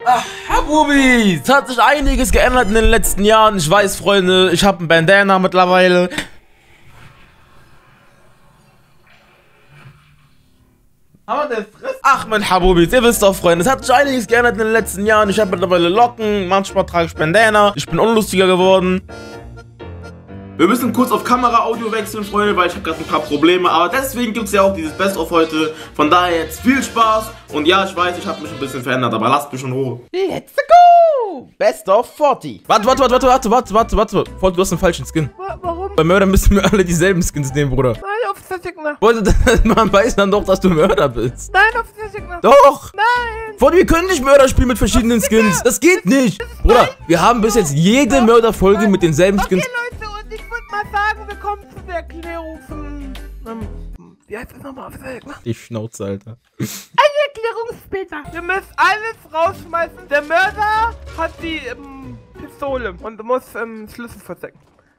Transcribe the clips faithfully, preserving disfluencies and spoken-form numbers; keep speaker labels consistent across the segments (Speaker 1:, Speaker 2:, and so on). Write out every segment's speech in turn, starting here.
Speaker 1: Ach, Habubi, es hat sich einiges geändert in den letzten Jahren. Ich weiß, Freunde, ich habe ein Bandana mittlerweile. Aber der Frist. Ach, mein Habubi, ihr wisst doch, Freunde, es hat sich einiges geändert in den letzten Jahren. Ich habe mittlerweile Locken, manchmal trage ich Bandana. Ich bin unlustiger geworden. Wir müssen kurz auf Kamera-Audio wechseln, Freunde, weil ich habe gerade ein paar Probleme. Aber deswegen gibt es ja auch dieses Best-of heute. Von daher jetzt viel Spaß. Und ja, ich weiß, ich habe mich ein bisschen verändert, aber lasst mich in Ruhe. Let's go! Best-of vierzig. Warte, warte, warte, warte, warte, warte, warte. Warte, du hast einen falschen Skin.
Speaker 2: Warum?
Speaker 1: Bei Mörder müssen wir alle dieselben Skins nehmen, Bruder.
Speaker 2: Nein, auf der Signer.
Speaker 1: Man weiß dann doch, dass du Mörder bist.
Speaker 2: Nein, auf der Signer.
Speaker 1: Doch!
Speaker 2: Nein!
Speaker 1: Freunde, wir können nicht Mörder spielen mit verschiedenen Skins. Das geht nicht. Bruder, wir haben bis jetzt jede Mörderfolge mit denselben Skins.
Speaker 2: Okay, Leute, und ich würde mal sagen, wir kommen zu der Erklärung von... Ähm, wie heißt das nochmal auf der Signer?
Speaker 1: Die Schnauze, Alter.
Speaker 2: Eine Erklärung später. Wir müssen alles rausschmeißen. Der Mörder hat die ähm, Pistole und muss ähm, Schlüssel verstecken.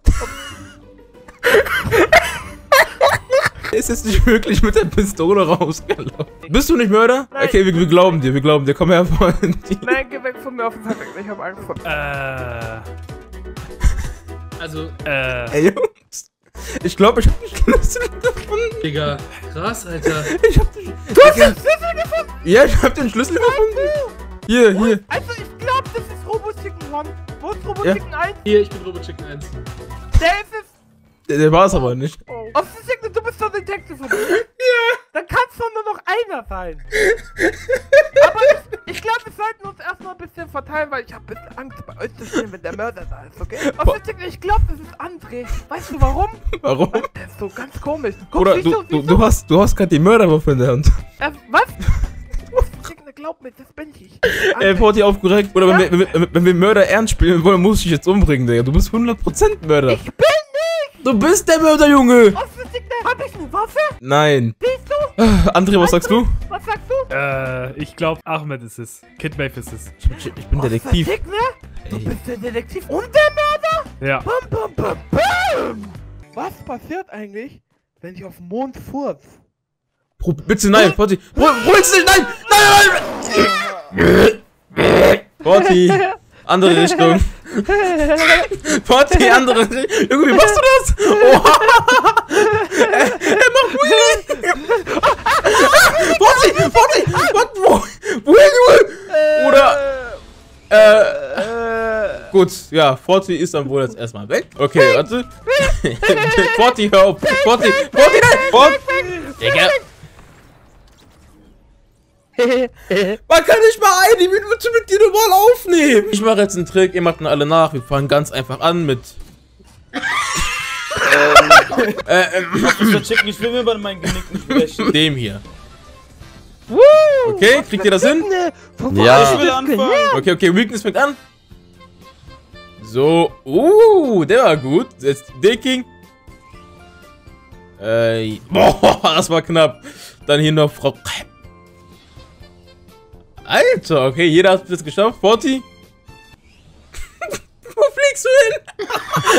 Speaker 1: Ist jetzt nicht wirklich mit der Pistole rausgelaufen. Bist du nicht Mörder?
Speaker 2: Nein.
Speaker 1: Okay, wir, wir glauben dir, wir glauben dir. Komm her, Freund.
Speaker 2: Nein, geh weg von mir auf den Versteck. Ich hab Angst vor.
Speaker 3: Äh. Also, äh.
Speaker 1: Ey, Jungs. Ich glaube, ich hab den Schlüssel gefunden.
Speaker 3: Digga, krass, Alter.
Speaker 1: Ich hab den
Speaker 2: Du hast den Schlüssel gefunden!
Speaker 1: Ja, ich hab den Schlüssel gefunden. Hier, hier.
Speaker 2: Also, ich glaube, das ist Robo Chicken One. Wo ist Robo Chicken eins?
Speaker 3: Hier, ich bin Robo Chicken eins.
Speaker 2: Der ist es.
Speaker 1: Der, der war es aber nicht.
Speaker 2: Oh. Auf der Signer, du bist doch Detective, oder? Ja. Dann kann es doch nur noch einer sein. Aber ich, ich glaube, wir sollten uns erstmal ein bisschen verteilen, weil ich habe ein bisschen Angst, bei euch zu stehen, wenn der Mörder da ist, okay? Auf der Signer, ich glaube, das ist André. Weißt du warum?
Speaker 1: Warum?
Speaker 2: Der ist so ganz komisch. Guck,
Speaker 1: Bruder,
Speaker 2: siehst
Speaker 1: du, du, du hast, du hast gerade die Mörderwaffe in der Hand.
Speaker 2: Äh, was? Auf der Signer, glaub mir, das bin ich.
Speaker 1: Ey, Porti, aufgeregt. Oder
Speaker 2: Ja?
Speaker 1: wenn, wir, wenn, wenn wir Mörder ernst spielen wollen, muss ich dich jetzt umbringen, Digga. Du bist hundert Prozent Mörder.
Speaker 2: Ich bin nicht!
Speaker 1: Du bist der Mörder, Junge!
Speaker 2: Auf der Signer, hab ich eine Waffe?
Speaker 1: Nein.
Speaker 2: Siehst du?
Speaker 1: André, was sagst du?
Speaker 2: Was sagst du?
Speaker 3: Äh, ich glaube, Ahmed ist es. Kid Maeve ist es.
Speaker 1: Ich, ich bin Detektiv.
Speaker 2: Auf der Signer? Du
Speaker 1: Ey.
Speaker 2: bist der Detektiv und der Mörder?
Speaker 3: Ja.
Speaker 2: Bam, bam, bam, bam! Was passiert eigentlich, wenn ich auf dem Mond furz?
Speaker 1: Pro, bitte nein, Porti. Pro, Hol's nicht, nein! Nein, nein! Porti, andere Richtung. Porti, andere Richtung. Junge, wie machst du das? Oha! Er, er macht Wheelie! Porti, Porti! Was? Wo? Wohin, Junge? Oder, äh... Gut, ja, Porti ist dann wohl jetzt erstmal weg. Okay, warte. Porti, hör auf. Porti, Porti, nein! Porti! Digga. Man kann nicht mal eine Minute mit dir normal aufnehmen. Ich mache jetzt einen Trick, ihr macht ihn alle nach. Wir fangen ganz einfach an mit... ähm... äh, ähm...
Speaker 4: Chicken, ich will mir bei meinen Genick nicht brechen.
Speaker 1: Dem hier. Okay, kriegt ihr das hin?
Speaker 4: Ja. Ich will anfangen.
Speaker 1: Okay, okay, Weakness fängt an. So, uh, der war gut. Jetzt Decking. Äh, boah, das war knapp. Dann hier noch Frau... Alter, okay, jeder hat es geschafft. Porti. Wo fliegst du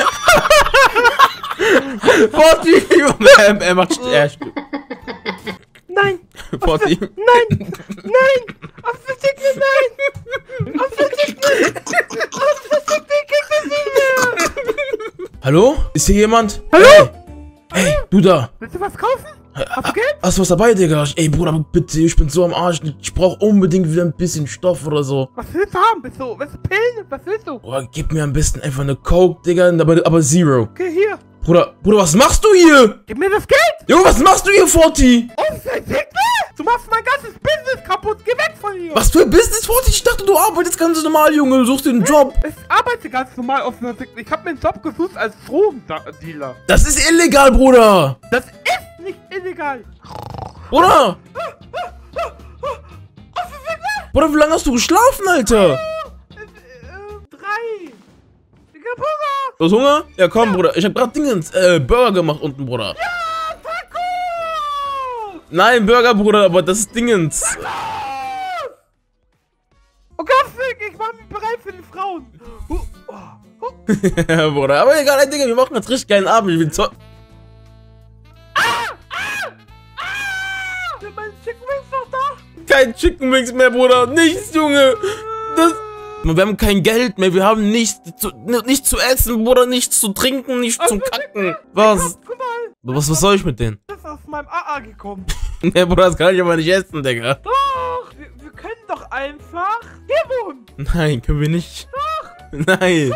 Speaker 1: hin? Porti. er, er macht... Er
Speaker 2: Nein!
Speaker 1: Porti.
Speaker 2: Nein! Nein! Auf der Signer, nein! Auf der Signer! Auf der Signer, kriegt es nicht mehr!
Speaker 1: Hallo? Ist hier jemand?
Speaker 2: Hallo?
Speaker 1: Hey, hey, du da.
Speaker 2: Willst du was kaufen? Hast du Geld?
Speaker 1: Hast du was dabei, Digga? Ey, Bruder, bitte, ich bin so am Arsch. Ich brauch unbedingt wieder ein bisschen Stoff oder so.
Speaker 2: Was willst du haben? Bist du, willst du Pillen? Was willst du?
Speaker 1: Bruder, gib mir am besten einfach eine Coke, Digga, aber, aber Zero.
Speaker 2: Okay, hier.
Speaker 1: Bruder, Bruder, was machst du hier?
Speaker 2: Gib mir das Geld!
Speaker 1: Junge, was machst du hier, Forti?
Speaker 2: Auf der Signer? Du machst mein ganzes Business kaputt. Geh weg von hier!
Speaker 1: Was für ein Business, Forti? Ich dachte, du arbeitest ganz normal, Junge. Du suchst dir einen Job.
Speaker 2: Ich arbeite ganz normal auf einer Signer. Ich hab mir einen Job gesucht als Drogendealer.
Speaker 1: Das ist illegal, Bruder.
Speaker 2: Das ist nicht illegal.
Speaker 1: Bruder.
Speaker 2: Auf der Signer?
Speaker 1: Bruder, wie lange hast du geschlafen, Alter?
Speaker 2: Äh, äh, drei. Digga, Burger.
Speaker 1: Du hast Hunger? Ja, komm, Bruder. Ich hab grad Dingens, äh, Burger gemacht unten, Bruder.
Speaker 2: Ja, Taco!
Speaker 1: Nein, Burger, Bruder, aber das ist Dingens.
Speaker 2: Oh Gott, ich mach mich bereit für die Frauen. Uh, oh, oh.
Speaker 1: Ja, Bruder, aber egal, ey, Digga, wir machen jetzt richtig geilen Abend. Ich bin zo...
Speaker 2: Sind meine Chicken Wings noch da?
Speaker 1: Kein Chicken Wings mehr, Bruder. Nichts, Junge. Wir haben kein Geld mehr, wir haben nichts zu, nichts zu essen, Bruder, nichts zu trinken, nichts zum Kacken. Was?
Speaker 2: Guck mal,
Speaker 1: Was, was soll ich mit denen?
Speaker 2: das ist aus meinem A A gekommen.
Speaker 1: Ne, Bruder, das kann ich aber nicht essen, Digga.
Speaker 2: Doch, wir, wir können doch einfach hier wohnen.
Speaker 1: Nein, können wir nicht. Nein.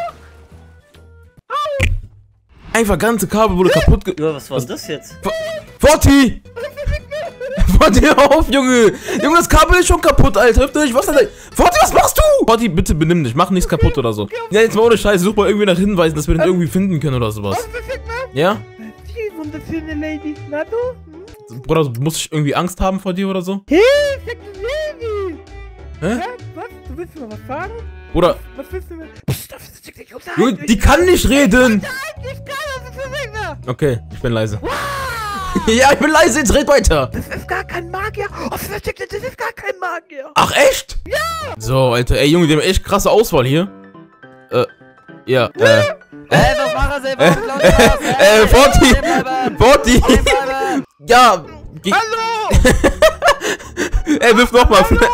Speaker 1: Einfach ganze Kabel wurde kaputt ge...
Speaker 5: Ja, was war denn das jetzt?
Speaker 1: Forti! Forti, hör auf, Junge! Junge, das Kabel ist schon kaputt, Alter. Hüpf nicht, was denn? Forti, was machst du? Forti, bitte benimm dich. Mach nichts kaputt oder so. Ja, jetzt mal ohne Scheiße. Such mal irgendwie nach Hinweisen, dass wir den irgendwie finden können oder sowas. Ja?
Speaker 2: Die wunderschöne Lady. Na du? Hm?
Speaker 1: Bruder, muss ich irgendwie Angst haben vor dir oder so?
Speaker 2: Hey, sexy Lady.
Speaker 1: Hä?
Speaker 2: Hä? Was? Du willst mir was sagen?
Speaker 1: Bruder,
Speaker 2: Was willst du mir? Psst, das ist nicht unterhalten.
Speaker 1: Junge, die kann nicht reden!
Speaker 2: Ich kann das, ist verwegner.
Speaker 1: Okay, ich bin leise. Ja, ich bin leise, jetzt red weiter!
Speaker 2: Das ist gar kein Magier. Oh, das ist gar kein Magier.
Speaker 1: Ach, echt? Ja! So, Alter, ey, Junge, die haben echt krasse Auswahl hier. Äh, ja, äh.
Speaker 5: Ey, was machen Sie?
Speaker 1: Äh, äh, Forti! Forti! Ja! ge-
Speaker 2: Hallo!
Speaker 1: Ey, wirf nochmal!
Speaker 2: Hallo!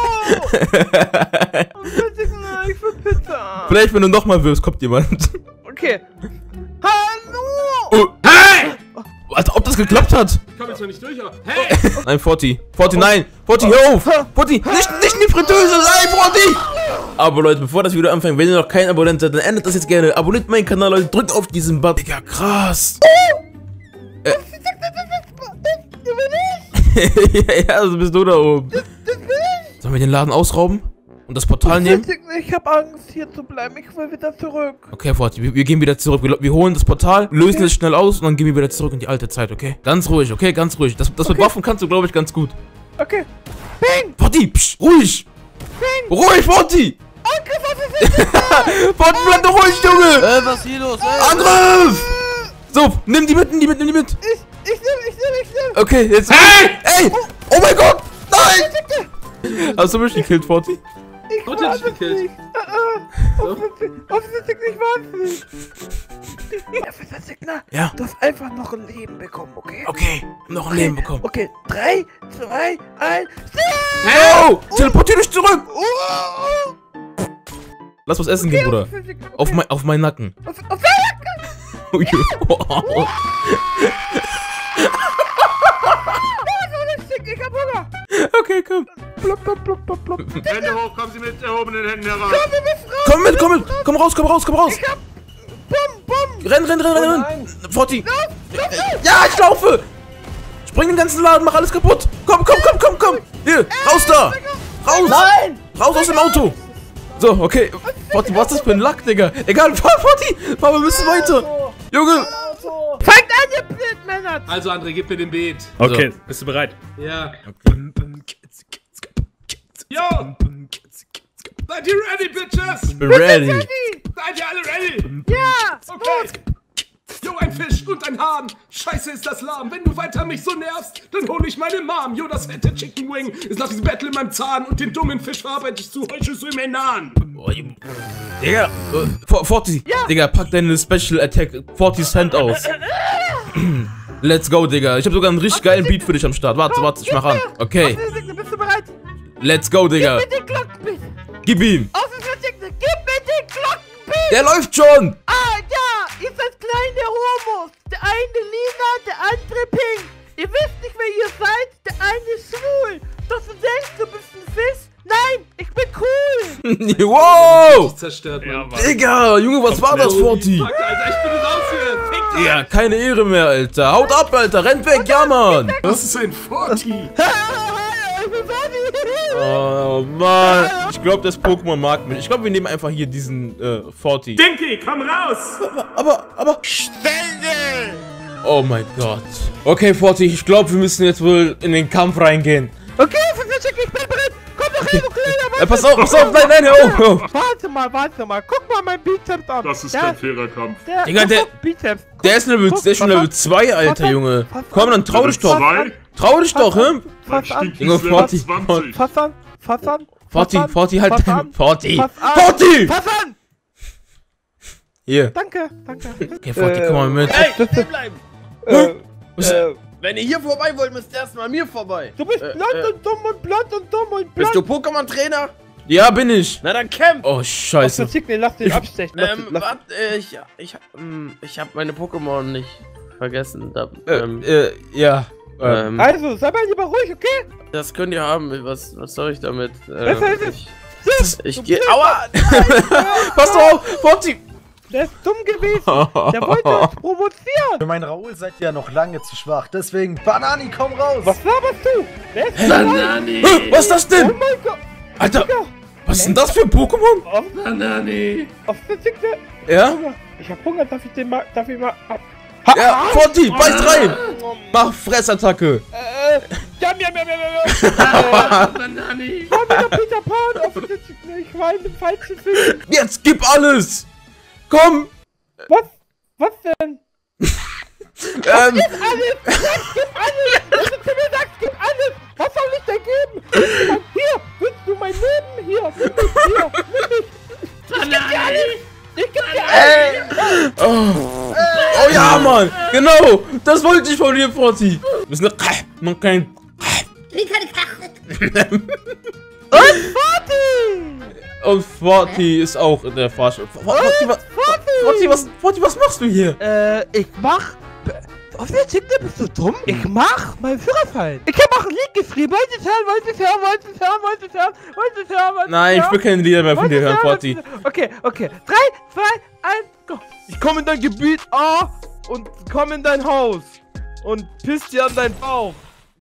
Speaker 2: Ich will Pizza.
Speaker 1: Vielleicht, wenn du nochmal wirfst, kommt jemand.
Speaker 2: Okay. Hallo!
Speaker 1: Oh, hey! Alter, ob das geklappt hat?
Speaker 3: Ich komm jetzt noch nicht durch, aber. Hey!
Speaker 1: Nein, Forti. Forti, nein! Forti, hör auf! Forti, nicht, nicht in die Fritteuse! Nein, Forti! Aber Leute, bevor das Video anfängt, wenn ihr noch kein Abonnent seid, dann ändert das jetzt gerne. Abonniert meinen Kanal, Leute. Drückt auf diesen Button. Digga, krass. Äh. Ja, also bist du da oben. Sollen wir den Laden ausrauben? Und das Portal nehmen?
Speaker 2: Ich hab Angst, hier zu bleiben. Ich will wieder zurück.
Speaker 1: Okay, Forti, wir, wir gehen wieder zurück. Wir, wir holen das Portal, lösen es schnell aus und dann gehen wir wieder zurück in die alte Zeit, okay? Ganz ruhig, okay? Ganz ruhig. Das, das mit Waffen kannst du, glaube ich, ganz gut.
Speaker 2: Okay. Bing!
Speaker 1: Forti, psch, ruhig!
Speaker 2: Bing!
Speaker 1: Ruhig, Forti!
Speaker 2: Angriff, was ist das?
Speaker 1: Forti, bleib doch ruhig, Junge!
Speaker 5: Ey, was ist hier los? Ey,
Speaker 1: Angriff! So, nimm die mit, nimm die mit, nimm die mit.
Speaker 2: Ich, ich nehm, ich nehm, ich nehm.
Speaker 1: Okay, jetzt. Hey! Ey! Oh mein Gott! Nein! Hast du mich gekillt, Forti?
Speaker 2: Ich
Speaker 3: Gott,
Speaker 2: war
Speaker 3: hab ich
Speaker 2: es
Speaker 3: gekillt.
Speaker 2: nicht. Ah, ah. Offensichtlich, offensichtlich nicht wahnsinnig. Professor Signer,
Speaker 1: Ja.
Speaker 2: du hast einfach noch ein Leben bekommen, okay?
Speaker 1: Okay, noch ein Leben bekommen.
Speaker 2: Okay, drei, zwei, eins.
Speaker 1: Oh! Teleportier dich zurück!
Speaker 2: Oh,
Speaker 1: Lass was essen gehen, Bruder.
Speaker 2: Professor Signer,
Speaker 1: Auf,
Speaker 2: okay.
Speaker 1: mein, auf meinen Nacken.
Speaker 2: Auf, auf deine
Speaker 1: Oh, ja. Oh.
Speaker 2: Ich hab Hunger.
Speaker 1: Okay, komm.
Speaker 2: Blub, blub, blub, blub, blub.
Speaker 3: Hände hoch, kommen Sie mit erhobenen Händen heraus.
Speaker 2: Komm, wir müssen raus.
Speaker 1: Komm mit, komm mit. Komm raus, komm raus, komm raus.
Speaker 2: Ich hab... Bum, bum.
Speaker 1: Renn, renn, renn, renn, renn. Forti. Ja, ich laufe. Spring den ganzen Laden, mach alles kaputt. Komm, komm, komm, komm, komm. Hier, raus da. Raus.
Speaker 5: Nein!
Speaker 1: Raus aus dem Auto. So, okay. Forti, was ist das für ein Lack, Digga? Egal, fahr, Forti. Fahr, wir müssen weiter. Junge.
Speaker 2: Fangt an, ihr Blödmänner.
Speaker 3: Also, André, gib mir den Beet. Okay, bist du bereit? Ja. Yo! Seid ihr ready, Bitches?
Speaker 1: Ready.
Speaker 3: Seid ihr alle ready?
Speaker 2: Ja.
Speaker 3: Okay. Jo, ein Fisch und ein Hahn. Scheiße, ist das lahm. Wenn du weiter mich so nervst, dann hol ich meine Mom. Jo, das fette Chicken Wing ist nach diesem Battle in meinem Zahn. Und den dummen Fisch verarbeite ich zu Heuschüsse im Enan.
Speaker 1: Digga, äh, Forti.
Speaker 2: Ja.
Speaker 1: Digga, pack deine Special Attack Forti Cent aus. Let's go, Digga. Ich hab sogar einen richtig geilen Beat für dich am Start. Warte, warte, ich mach an. Okay.
Speaker 2: Professor Signer, bist du bereit?
Speaker 1: Let's go, Digga.
Speaker 2: Gib mir den Glockenbeat.
Speaker 1: Gib ihm.
Speaker 2: Professor Signer, gib mir den Glockenbeat.
Speaker 1: Der läuft schon.
Speaker 2: Ah, ja, ihr seid kleine Homos. Der eine lila, der andere pink. Ihr wisst nicht, wer ihr seid. Der eine ist schwul. Doch du denkst, du bist ein Fisch. Nein, ich bin cool.
Speaker 1: Wow.
Speaker 3: Zerstört, Mann.
Speaker 1: Digga, Junge, was war das, Forti?
Speaker 3: Fuck, Alter, ich bin raus hier. Fick dich.
Speaker 1: Ja, keine Ehre mehr, Alter. Haut ab, Alter. Rennt weg, ja, Mann.
Speaker 3: Das ist ein Forti.
Speaker 2: Ich bin Fanny.
Speaker 1: Oh, Mann. Ich glaube, das Pokémon mag mich. Ich glaube, wir nehmen einfach hier diesen äh, Forti.
Speaker 3: Dinky, komm raus.
Speaker 1: Aber, aber... Oh mein Gott. Okay, Forti, ich glaube, wir müssen jetzt wohl in den Kampf reingehen.
Speaker 2: Okay, Professor Signer, ich bin bereit. Komm doch her, du kleiner
Speaker 1: Äh, pass auf, pass auf, nein, nein, hör auf. hör auf.
Speaker 2: Warte mal, warte mal. Guck mal mein Bizeps an.
Speaker 3: Das ist
Speaker 2: der,
Speaker 3: kein fairer Kampf.
Speaker 2: Der,
Speaker 1: Digga, der-
Speaker 2: guck, Bizeps. Guck,
Speaker 1: Der ist Level,
Speaker 2: guck,
Speaker 1: der ist schon
Speaker 2: fass
Speaker 1: Level
Speaker 2: an,
Speaker 1: zwei, Alter,
Speaker 2: fass an,
Speaker 1: Junge.
Speaker 2: fass
Speaker 1: Komm, dann trau dich doch.
Speaker 3: Zwei?
Speaker 1: Trau dich doch, hä?
Speaker 2: Fass an,
Speaker 1: Junge, Forti.
Speaker 3: zwanzig.
Speaker 2: fass an, fass an.
Speaker 1: Forti,
Speaker 2: fass an,
Speaker 1: Forti, halt
Speaker 2: fass
Speaker 1: dein...
Speaker 2: an,
Speaker 1: Forti.
Speaker 2: fass an,
Speaker 1: Forti!
Speaker 2: Fass an.
Speaker 1: Hier.
Speaker 2: Danke, danke.
Speaker 1: Okay, Forti, komm mal mit.
Speaker 4: Ey, stehen bleiben!
Speaker 2: Äh,
Speaker 1: Was-
Speaker 4: Äh, wenn ihr hier vorbei wollt, müsst ihr erstmal an mir vorbei.
Speaker 2: Du bist
Speaker 4: Äh,
Speaker 2: blond
Speaker 4: äh.
Speaker 2: und dumm und blond und dumm und blond.
Speaker 4: Bist du Pokémon-Trainer?
Speaker 1: Ja, bin ich.
Speaker 6: Na dann kämpf!
Speaker 1: Oh, scheiße.
Speaker 2: Verzick, nee, lass den abstechen. Lass,
Speaker 6: Ähm,
Speaker 2: lass,
Speaker 6: warte, ich, ich, ähm, ich hab meine Pokémon nicht vergessen. Da,
Speaker 1: Äh,
Speaker 6: ähm,
Speaker 1: äh, ja. Ähm,
Speaker 6: ähm,
Speaker 2: also, sei mal lieber ruhig, okay?
Speaker 6: das könnt ihr haben. Was, was soll ich damit?
Speaker 2: Was heißt
Speaker 6: Ähm,
Speaker 2: es?
Speaker 6: ich, ich geh. Aua!
Speaker 1: pass auf, Forti.
Speaker 2: Der ist dumm gewesen. Der wollte uns provozieren.
Speaker 7: Für meinen Raoul seid ihr ja noch lange zu schwach. Deswegen, Banani, komm raus!
Speaker 2: Was laberst du? Wer ist das?
Speaker 6: Banani!
Speaker 1: Hä, was ist das
Speaker 2: Oh
Speaker 1: denn?
Speaker 2: mein Gott.
Speaker 1: Alter, was ist denn das für ein Pokémon?
Speaker 2: Auf,
Speaker 6: Banani!
Speaker 2: auf Verzick, ne?
Speaker 1: Ja?
Speaker 2: Hunger. Ich hab Hunger, darf ich den mal, darf ich mal ab...
Speaker 1: Ja, Forti, beiß rein. Mach Fressattacke.
Speaker 2: Äh, jam, jam, jam, jam, jam.
Speaker 6: Banani!
Speaker 2: Komm wieder Peter Pan, auf Verzick, ne? Ich war in dem falschen Film.
Speaker 1: Jetzt gib alles. Komm.
Speaker 2: Was? Was denn?
Speaker 1: Ähm,
Speaker 2: Alles! Sag, gib alles! Wenn du zu mir sagst, gib alles! Was soll ich denn geben? Hier! Willst du mein Leben? Hier! Nimm mich! Hier! Nimm mich! Ich geb dir alles! Ich geb dir alles!
Speaker 1: oh. oh ja, Mann. Genau. Das wollte ich von dir, Forti. Das ist eine... Man kein...
Speaker 2: Und Party!
Speaker 1: Und Forti ist auch in der Fahrschule. Forti, was, Forti, was, Forti, was machst du hier?
Speaker 2: Äh, ich mach... Auf der Tick, bist du dumm? Ich mach meinen Führerschein. Ich hab auch ein Lied geschrieben. Wollt ihr's hören? Wollt ihr's hören? Wollt ihr's hören? Wollt ihr's hören? Wollt ihr's hören? Wollt ihr's
Speaker 1: Nein, ich
Speaker 2: hören?
Speaker 1: will keine Lieder mehr von
Speaker 2: Wollt
Speaker 1: dir
Speaker 2: ihr's
Speaker 1: hören,
Speaker 2: hören?
Speaker 1: Forti.
Speaker 2: Wollt ihr's hören? Okay, okay. Drei, zwei, eins, go. Ich komme in dein Gebiet A und komm in dein Haus und piss dir an deinen Bauch.